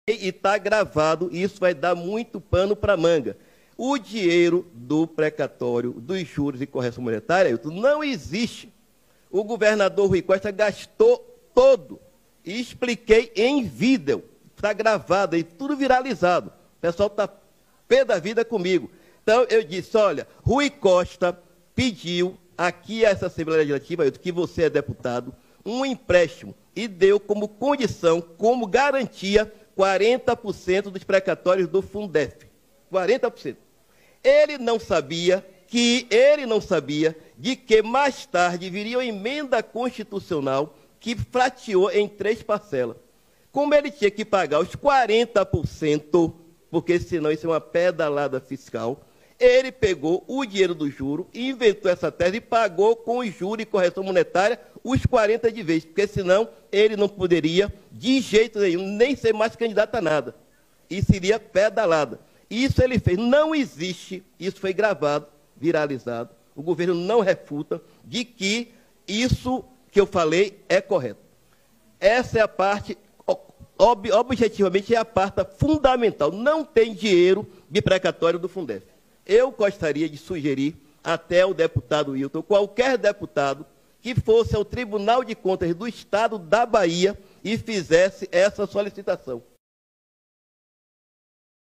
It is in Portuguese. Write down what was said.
e está gravado, e isso vai dar muito pano para manga. O dinheiro do precatório, dos juros e correção monetária, Ailton, não existe. O governador Rui Costa gastou todo. E expliquei em vídeo. Está gravado aí, tudo viralizado. O pessoal está pé da vida comigo. Então, eu disse, olha, Rui Costa pediu aqui a essa Assembleia Legislativa, Ailton, que você é deputado, um empréstimo e deu como condição, como garantia, 40% dos precatórios do Fundef. 40%. Ele não sabia de que mais tarde viria uma emenda constitucional que fatiou em 3 parcelas. Como ele tinha que pagar os 40%, porque senão isso é uma pedalada fiscal, ele pegou o dinheiro do juro, inventou essa tese e pagou com os juros e correção monetária os 40% de vez, porque senão ele não poderia, de jeito nenhum, nem ser mais candidato a nada. E seria pedalada. Isso ele fez. Não existe, isso foi gravado, viralizado, o governo não refuta de que isso que eu falei é correto. Essa é a parte, objetivamente, é a parte fundamental. Não tem dinheiro de precatório do Fundef. Eu gostaria de sugerir até o deputado Wilton, qualquer deputado, que fosse ao Tribunal de Contas do Estado da Bahia e fizesse essa solicitação.